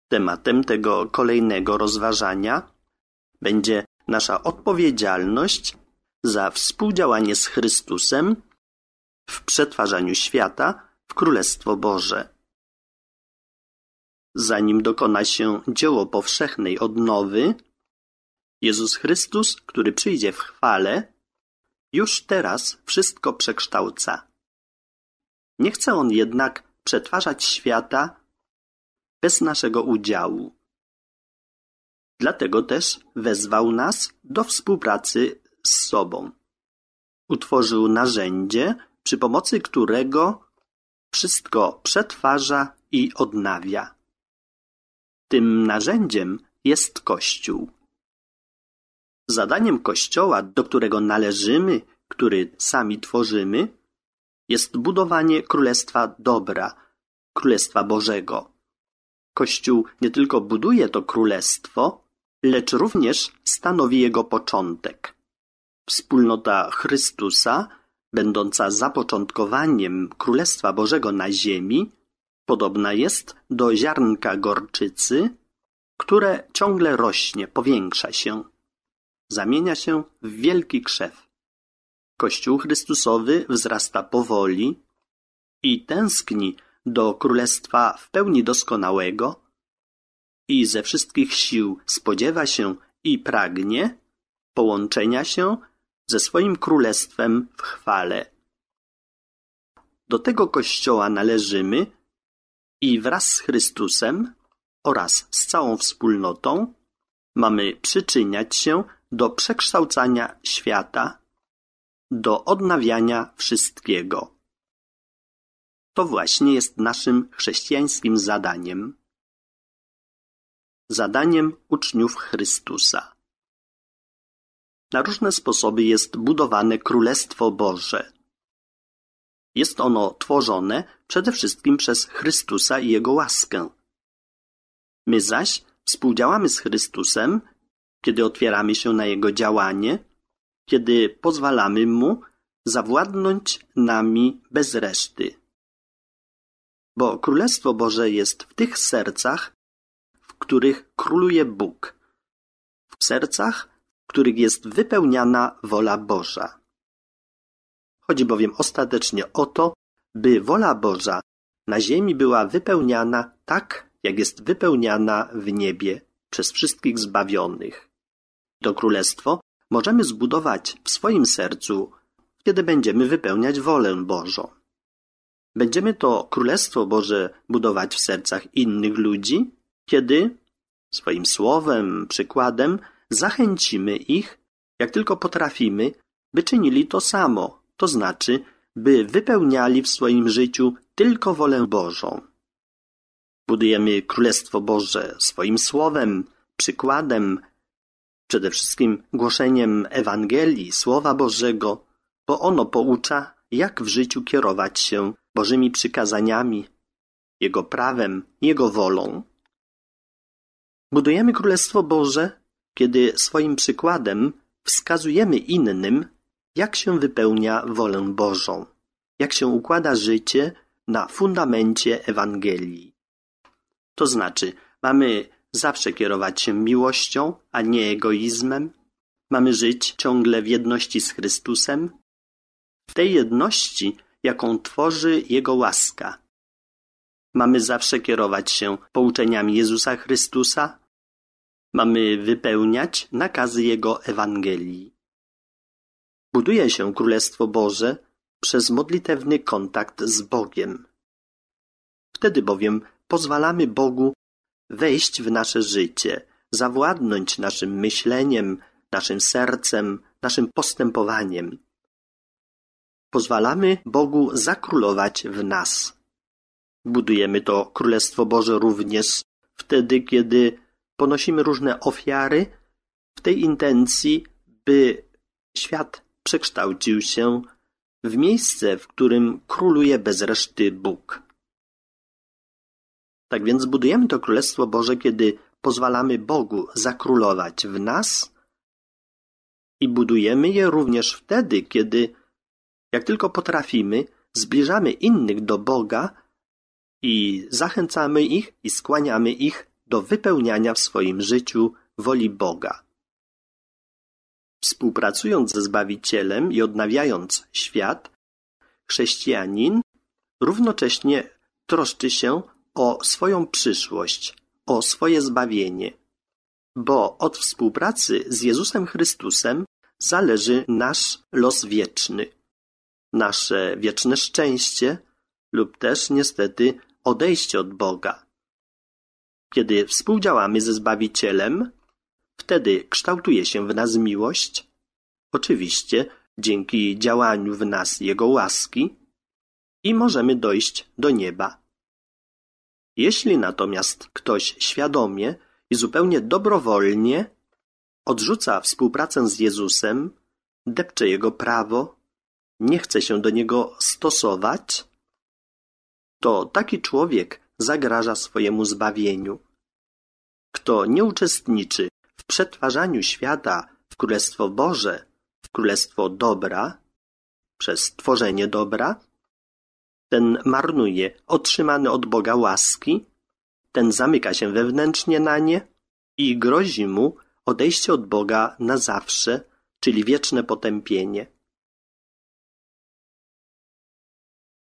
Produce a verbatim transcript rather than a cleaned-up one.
Tematem tego kolejnego rozważania będzie nasza odpowiedzialność za współdziałanie z Chrystusem w przetwarzaniu świata w Królestwo Boże. Zanim dokona się dzieło powszechnej odnowy, Jezus Chrystus, który przyjdzie w chwale, już teraz wszystko przekształca. Nie chce On jednak przetwarzać świata bez naszego udziału. Dlatego też wezwał nas do współpracy z sobą. Utworzył narzędzie, przy pomocy którego wszystko przetwarza i odnawia. Tym narzędziem jest Kościół. Zadaniem Kościoła, do którego należymy, który sami tworzymy, jest budowanie Królestwa Dobra, Królestwa Bożego. Kościół nie tylko buduje to Królestwo, lecz również stanowi jego początek. Wspólnota Chrystusa, będąca zapoczątkowaniem Królestwa Bożego na ziemi, podobna jest do ziarnka gorczycy, które ciągle rośnie, powiększa się, zamienia się w wielki krzew. Kościół Chrystusowy wzrasta powoli i tęskni do Królestwa w pełni doskonałego i ze wszystkich sił spodziewa się i pragnie połączenia się ze swoim Królestwem w chwale. Do tego Kościoła należymy i wraz z Chrystusem oraz z całą wspólnotą mamy przyczyniać się do przekształcania świata, do odnawiania wszystkiego. To właśnie jest naszym chrześcijańskim zadaniem. Zadaniem uczniów Chrystusa. Na różne sposoby jest budowane Królestwo Boże. Jest ono tworzone przede wszystkim przez Chrystusa i Jego łaskę. My zaś współdziałamy z Chrystusem, kiedy otwieramy się na Jego działanie, kiedy pozwalamy Mu zawładnąć nami bez reszty. Bo Królestwo Boże jest w tych sercach, w których króluje Bóg, w sercach, w których jest wypełniana wola Boża. Chodzi bowiem ostatecznie o to, by wola Boża na ziemi była wypełniana tak, jak jest wypełniana w niebie przez wszystkich zbawionych. To królestwo możemy zbudować w swoim sercu, kiedy będziemy wypełniać wolę Bożą. Będziemy to Królestwo Boże budować w sercach innych ludzi, kiedy swoim słowem, przykładem zachęcimy ich, jak tylko potrafimy, by czynili to samo, to znaczy, by wypełniali w swoim życiu tylko wolę Bożą. Budujemy Królestwo Boże swoim słowem, przykładem, przede wszystkim głoszeniem Ewangelii, Słowa Bożego, bo ono poucza, jak w życiu kierować się Bożymi przykazaniami, Jego prawem, Jego wolą. Budujemy Królestwo Boże, kiedy swoim przykładem wskazujemy innym, jak się wypełnia wolę Bożą, jak się układa życie na fundamencie Ewangelii. To znaczy, mamy zawsze kierować się miłością, a nie egoizmem. Mamy żyć ciągle w jedności z Chrystusem, w tej jedności, jaką tworzy Jego łaska. Mamy zawsze kierować się pouczeniami Jezusa Chrystusa. Mamy wypełniać nakazy Jego Ewangelii. Buduje się Królestwo Boże przez modlitewny kontakt z Bogiem. Wtedy bowiem pozwalamy Bogu wejść w nasze życie, zawładnąć naszym myśleniem, naszym sercem, naszym postępowaniem. Pozwalamy Bogu zakrólować w nas. Budujemy to Królestwo Boże również wtedy, kiedy ponosimy różne ofiary w tej intencji, by świat przekształcił się w miejsce, w którym króluje bez reszty Bóg. Tak więc budujemy to Królestwo Boże, kiedy pozwalamy Bogu zakrólować w nas i budujemy je również wtedy, kiedy, jak tylko potrafimy, zbliżamy innych do Boga i zachęcamy ich i skłaniamy ich do wypełniania w swoim życiu woli Boga. Współpracując ze Zbawicielem i odnawiając świat, chrześcijanin równocześnie troszczy się o swoją przyszłość, o swoje zbawienie, bo od współpracy z Jezusem Chrystusem zależy nasz los wieczny, nasze wieczne szczęście lub też niestety odejście od Boga. Kiedy współdziałamy ze Zbawicielem, wtedy kształtuje się w nas miłość, oczywiście dzięki działaniu w nas Jego łaski, i możemy dojść do nieba. Jeśli natomiast ktoś świadomie i zupełnie dobrowolnie odrzuca współpracę z Jezusem, depcze Jego prawo, nie chce się do Niego stosować, to taki człowiek zagraża swojemu zbawieniu. Kto nie uczestniczy w przetwarzaniu świata w Królestwo Boże, w Królestwo dobra, przez tworzenie dobra, ten marnuje otrzymane od Boga łaski, ten zamyka się wewnętrznie na nie i grozi mu odejście od Boga na zawsze, czyli wieczne potępienie.